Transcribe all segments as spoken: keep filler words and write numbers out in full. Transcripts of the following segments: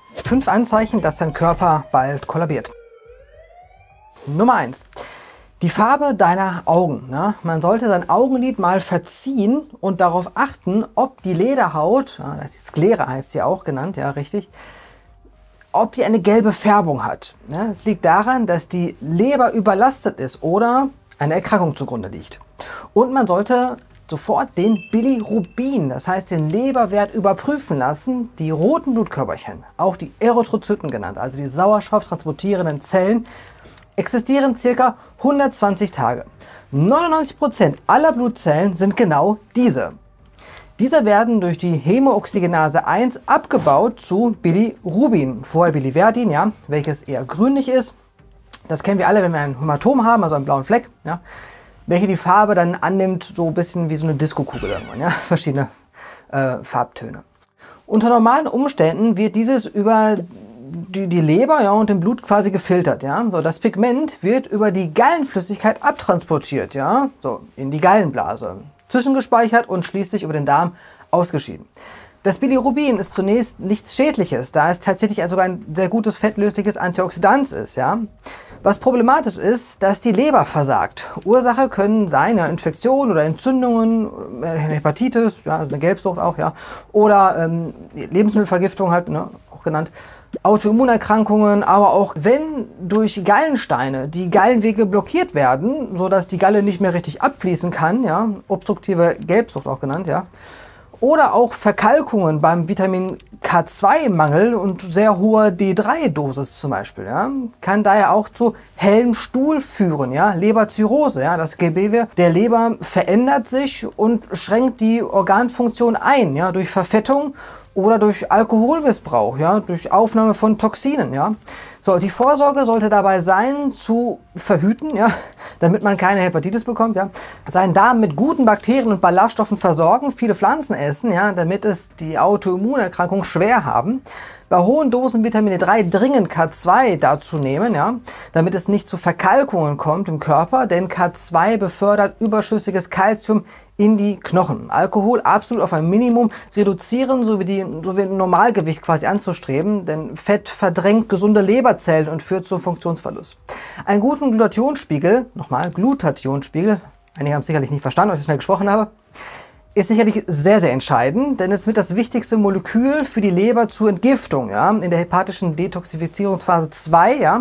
Fünf Anzeichen, dass dein Körper bald kollabiert. Nummer eins. Die Farbe deiner Augen. Ne? Man sollte sein Augenlid mal verziehen und darauf achten, ob die Lederhaut, ja, das ist Sklera heißt sie auch genannt, ja richtig, ob die eine gelbe Färbung hat. Ne? Es liegt daran, dass die Leber überlastet ist oder eine Erkrankung zugrunde liegt. Und man sollte sofort den Bilirubin, das heißt den Leberwert, überprüfen lassen. Die roten Blutkörperchen, auch die Erythrozyten genannt, also die sauerstofftransportierenden Zellen, existieren ca. hundertzwanzig Tage. neunundneunzig Prozent aller Blutzellen sind genau diese. Diese werden durch die Hämooxygenase eins abgebaut zu Bilirubin, vorher Biliverdin, ja, welches eher grünlich ist. Das kennen wir alle, wenn wir ein Hämatom haben, also einen blauen Fleck, ja, welche die Farbe dann annimmt, so ein bisschen wie so eine Diskokugel irgendwann, ja, verschiedene äh, Farbtöne. Unter normalen Umständen wird dieses über Die, die Leber, ja, und im Blut quasi gefiltert, ja. So, das Pigment wird über die Gallenflüssigkeit abtransportiert, ja, so in die Gallenblase, zwischengespeichert und schließlich über den Darm ausgeschieden. Das Bilirubin ist zunächst nichts Schädliches, da es tatsächlich sogar ein sehr gutes fettlösliches Antioxidant ist, ja. Was problematisch ist, dass die Leber versagt. Ursache können sein ja, Infektionen oder Entzündungen, Hepatitis, ja, eine Gelbsucht auch, ja, oder ähm, Lebensmittelvergiftung halt, ne, auch genannt. Autoimmunerkrankungen, aber auch wenn durch Gallensteine die Gallenwege blockiert werden, sodass die Galle nicht mehr richtig abfließen kann, ja, obstruktive Gelbsucht auch genannt, ja, oder auch Verkalkungen beim Vitamin K zwei Mangel und sehr hoher D drei Dosis zum Beispiel, ja, kann daher auch zu hellem Stuhl führen, ja, Leberzirrhose, ja, das Gewebe der Leber verändert sich und schränkt die Organfunktion ein, ja, durch Verfettung oder durch Alkoholmissbrauch, ja, durch Aufnahme von Toxinen, ja. So, die Vorsorge sollte dabei sein, zu verhüten, ja, damit man keine Hepatitis bekommt, ja. Seinen Darm mit guten Bakterien und Ballaststoffen versorgen, viele Pflanzen essen, ja, damit es die Autoimmunerkrankung schwer haben. Bei hohen Dosen Vitamin D drei dringend K zwei dazu nehmen, ja, damit es nicht zu Verkalkungen kommt im Körper, denn K zwei befördert überschüssiges Kalzium in die Knochen. Alkohol absolut auf ein Minimum reduzieren, so wie, die, so wie ein Normalgewicht quasi anzustreben, denn Fett verdrängt gesunde Leberzellen und führt zum Funktionsverlust. Einen guten Glutathionspiegel, nochmal Glutathionspiegel, einige haben es sicherlich nicht verstanden, als ich schnell gesprochen habe, ist sicherlich sehr, sehr entscheidend, denn es wird das wichtigste Molekül für die Leber zur Entgiftung, ja, in der hepatischen Detoxifizierungsphase zwei, ja.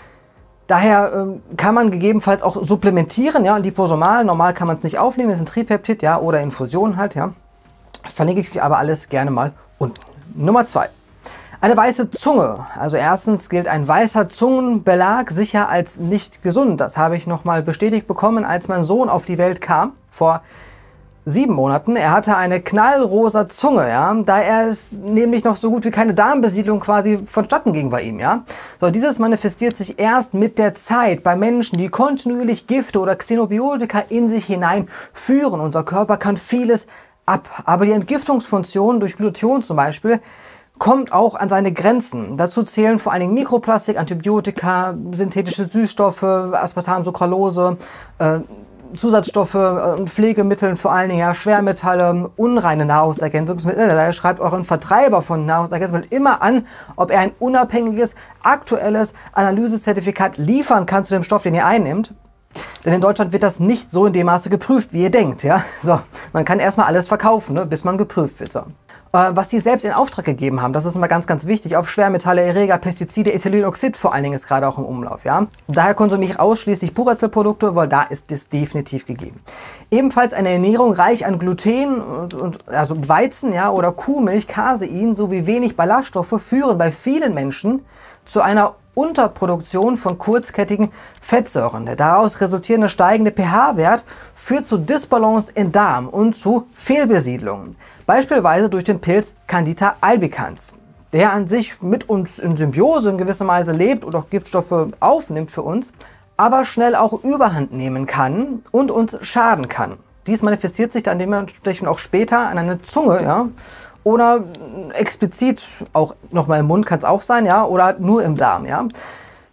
Daher ähm, kann man gegebenenfalls auch supplementieren, ja, liposomal, normal kann man es nicht aufnehmen, das ist ein Tripeptid, ja, oder Infusion halt, ja. Verlinke ich euch aber alles gerne mal unten. Nummer zwei. Eine weiße Zunge. Also erstens gilt ein weißer Zungenbelag sicher als nicht gesund. Das habe ich nochmal bestätigt bekommen, als mein Sohn auf die Welt kam, vor sieben Monaten. Er hatte eine knallrosa Zunge, ja, da er es nämlich noch so gut wie keine Darmbesiedlung quasi vonstatten ging bei ihm, ja. So, dieses manifestiert sich erst mit der Zeit bei Menschen, die kontinuierlich Gifte oder Xenobiotika in sich hineinführen. Unser Körper kann vieles ab, aber die Entgiftungsfunktion durch Glutathion zum Beispiel kommt auch an seine Grenzen. Dazu zählen vor allen Dingen Mikroplastik, Antibiotika, synthetische Süßstoffe, Aspartam, Sucralose, äh, Zusatzstoffe und Pflegemitteln, vor allen Dingen ja, Schwermetalle, unreine Nahrungsergänzungsmittel. Daher schreibt euren Vertreiber von Nahrungsergänzungsmitteln immer an, ob er ein unabhängiges, aktuelles Analysezertifikat liefern kann zu dem Stoff, den ihr einnimmt. Denn in Deutschland wird das nicht so in dem Maße geprüft, wie ihr denkt. Ja? So, man kann erstmal alles verkaufen, ne, bis man geprüft wird. So. Was die selbst in Auftrag gegeben haben, das ist immer ganz, ganz wichtig. Auf Schwermetalle, Erreger, Pestizide, Ethylenoxid vor allen Dingen ist gerade auch im Umlauf. Ja? Daher konsumiere ich ausschließlich Purezelprodukte, weil da ist es definitiv gegeben. Ebenfalls eine Ernährung reich an Gluten, und, und, also Weizen, ja, oder Kuhmilch, Casein sowie wenig Ballaststoffe führen bei vielen Menschen zu einer Unterproduktion von kurzkettigen Fettsäuren. Der daraus resultierende steigende pH-Wert führt zu Disbalance im Darm und zu Fehlbesiedlungen. Beispielsweise durch den Pilz Candida albicans, der an sich mit uns in Symbiose in gewisser Weise lebt und auch Giftstoffe aufnimmt für uns, aber schnell auch Überhand nehmen kann und uns schaden kann. Dies manifestiert sich dann dementsprechend auch später an einer Zunge, ja, oder explizit auch nochmal im Mund kann es auch sein, ja, oder nur im Darm, ja.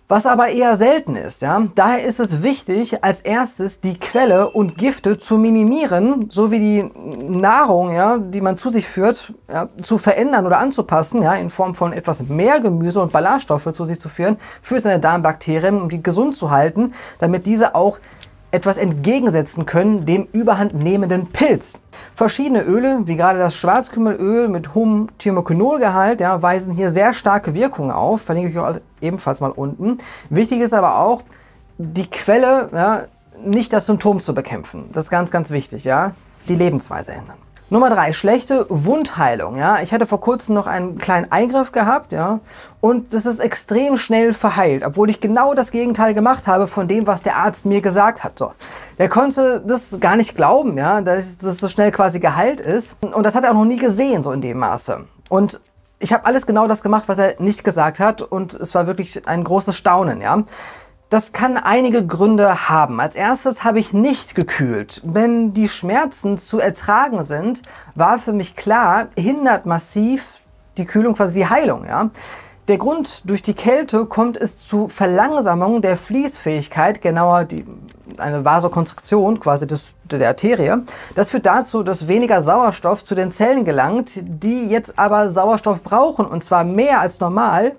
Was aber eher selten ist. Ja? Daher ist es wichtig, als erstes die Quelle und Gifte zu minimieren, sowie die Nahrung, ja, die man zu sich führt, ja, zu verändern oder anzupassen, ja, in Form von etwas mehr Gemüse und Ballaststoffe zu sich zu führen, für seine Darmbakterien, um die gesund zu halten, damit diese auch etwas entgegensetzen können dem überhandnehmenden Pilz. Verschiedene Öle, wie gerade das Schwarzkümmelöl mit hohem Thymoquinolgehalt, ja, weisen hier sehr starke Wirkungen auf, verlinke ich euch ebenfalls mal unten. Wichtig ist aber auch, die Quelle, ja, nicht das Symptom zu bekämpfen. Das ist ganz, ganz wichtig, ja, die Lebensweise ändern. Nummer drei, schlechte Wundheilung. Ja? Ich hatte vor kurzem noch einen kleinen Eingriff gehabt, ja, und das ist extrem schnell verheilt, obwohl ich genau das Gegenteil gemacht habe von dem, was der Arzt mir gesagt hat. So. Der konnte das gar nicht glauben, ja, dass das so schnell quasi geheilt ist, und das hat er auch noch nie gesehen, so in dem Maße. Und ich habe alles genau das gemacht, was er nicht gesagt hat, und es war wirklich ein großes Staunen, ja. Das kann einige Gründe haben. Als erstes habe ich nicht gekühlt. Wenn die Schmerzen zu ertragen sind, war für mich klar, hindert massiv die Kühlung quasi die Heilung. Ja? Der Grund, durch die Kälte kommt es zu Verlangsamung der Fließfähigkeit, genauer die, eine Vasokonstriktion quasi des, der Arterie. Das führt dazu, dass weniger Sauerstoff zu den Zellen gelangt, die jetzt aber Sauerstoff brauchen, und zwar mehr als normal,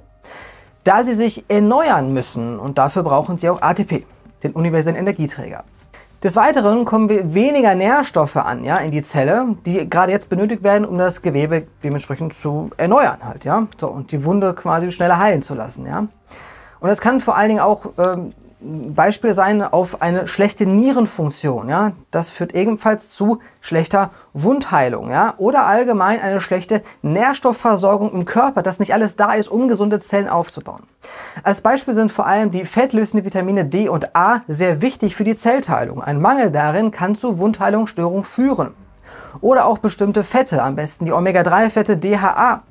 da sie sich erneuern müssen, und dafür brauchen sie auch A T P, den universellen Energieträger. Des Weiteren kommen wir weniger Nährstoffe an, ja, in die Zelle, die gerade jetzt benötigt werden, um das Gewebe dementsprechend zu erneuern halt, ja, so, und die Wunde quasi schneller heilen zu lassen, ja. Und das kann vor allen Dingen auch ähm, Beispiel sein auf eine schlechte Nierenfunktion, ja. Das führt ebenfalls zu schlechter Wundheilung, ja, oder allgemein eine schlechte Nährstoffversorgung im Körper, dass nicht alles da ist, um gesunde Zellen aufzubauen. Als Beispiel sind vor allem die fettlösenden Vitamine D und A sehr wichtig für die Zellteilung. Ein Mangel darin kann zu Wundheilungsstörungen führen. Oder auch bestimmte Fette, am besten die Omega drei Fette D H A.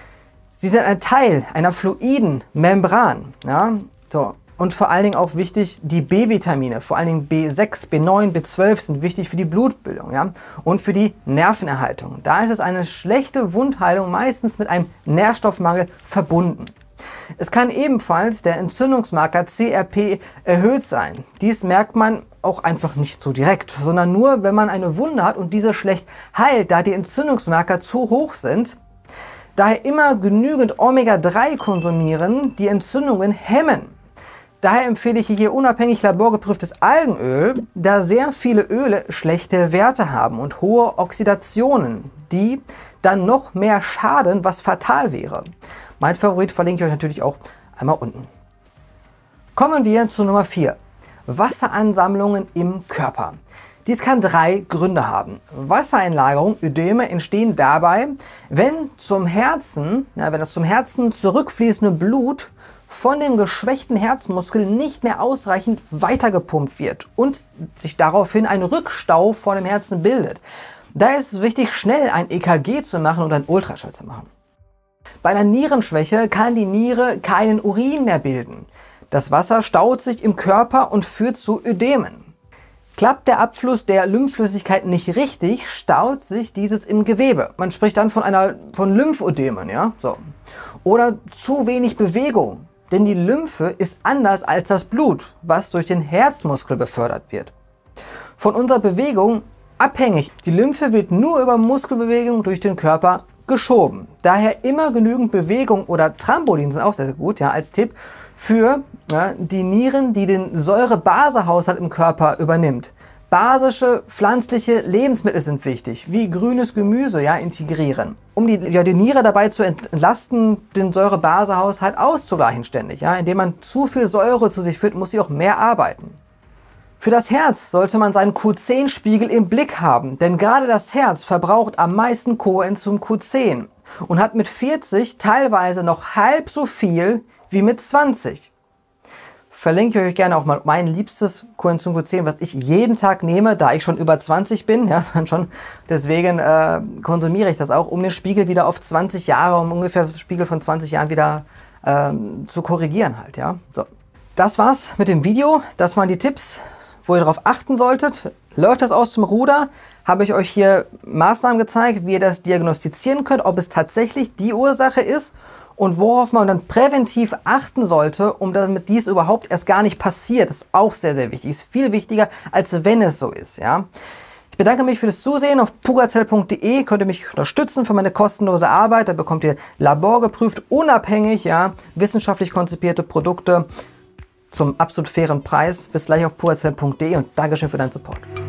Sie sind ein Teil einer fluiden Membran, ja, so. Und vor allen Dingen auch wichtig, die B-Vitamine, vor allen Dingen B sechs, B neun, B zwölf sind wichtig für die Blutbildung, ja, und für die Nervenerhaltung. Da ist es eine schlechte Wundheilung meistens mit einem Nährstoffmangel verbunden. Es kann ebenfalls der Entzündungsmarker C R P erhöht sein. Dies merkt man auch einfach nicht so direkt, sondern nur, wenn man eine Wunde hat und diese schlecht heilt, da die Entzündungsmarker zu hoch sind. Daher immer genügend Omega drei konsumieren, die Entzündungen hemmen. Daher empfehle ich hier unabhängig laborgeprüftes Algenöl, da sehr viele Öle schlechte Werte haben und hohe Oxidationen, die dann noch mehr schaden, was fatal wäre. Mein Favorit verlinke ich euch natürlich auch einmal unten. Kommen wir zu Nummer vier. Wasseransammlungen im Körper. Dies kann drei Gründe haben. Wassereinlagerung, Ödeme, entstehen dabei, wenn zum Herzen, ja, wenn das zum Herzen zurückfließende Blut von dem geschwächten Herzmuskel nicht mehr ausreichend weitergepumpt wird und sich daraufhin ein Rückstau vor dem Herzen bildet. Da ist es wichtig, schnell ein E K G zu machen und einen Ultraschall zu machen. Bei einer Nierenschwäche kann die Niere keinen Urin mehr bilden. Das Wasser staut sich im Körper und führt zu Ödemen. Klappt der Abfluss der Lymphflüssigkeit nicht richtig, staut sich dieses im Gewebe. Man spricht dann von einer von Lymphödemen, ja, so. Oder zu wenig Bewegung. Denn die Lymphe ist anders als das Blut, was durch den Herzmuskel befördert wird. Von unserer Bewegung abhängig. Die Lymphe wird nur über Muskelbewegung durch den Körper geschoben. Daher immer genügend Bewegung oder Trampolin sind auch sehr gut, ja, als Tipp für ja, die Nieren, die den Säure-Base-Haushalt im Körper übernimmt. Basische pflanzliche Lebensmittel sind wichtig, wie grünes Gemüse, ja, integrieren, um die, ja, die Niere dabei zu entlasten, den Säure-Base-Haushalt auszugleichen ständig. Ja. Indem man zu viel Säure zu sich führt, muss sie auch mehr arbeiten. Für das Herz sollte man seinen Q zehn Spiegel im Blick haben, denn gerade das Herz verbraucht am meisten Coenzym Q zehn und hat mit vierzig teilweise noch halb so viel wie mit zwanzig. Verlinke ich euch gerne auch mal mein liebstes Coenzym Q zehn, was ich jeden Tag nehme, da ich schon über zwanzig bin. Ja, schon, deswegen äh, konsumiere ich das auch, um den Spiegel wieder auf zwanzig Jahre, um ungefähr den Spiegel von zwanzig Jahren wieder ähm, zu korrigieren halt. Ja. So. Das war's mit dem Video. Das waren die Tipps, wo ihr darauf achten solltet. Läuft das aus dem Ruder, habe ich euch hier Maßnahmen gezeigt, wie ihr das diagnostizieren könnt, ob es tatsächlich die Ursache ist und worauf man dann präventiv achten sollte, um damit dies überhaupt erst gar nicht passiert. Das ist auch sehr, sehr wichtig. Ist viel wichtiger, als wenn es so ist. Ja? Ich bedanke mich für das Zusehen. Auf puracell punkt de könnt ihr mich unterstützen für meine kostenlose Arbeit. Da bekommt ihr laborgeprüft, unabhängig, ja, wissenschaftlich konzipierte Produkte zum absolut fairen Preis. Bis gleich auf puracell punkt de und Dankeschön für deinen Support.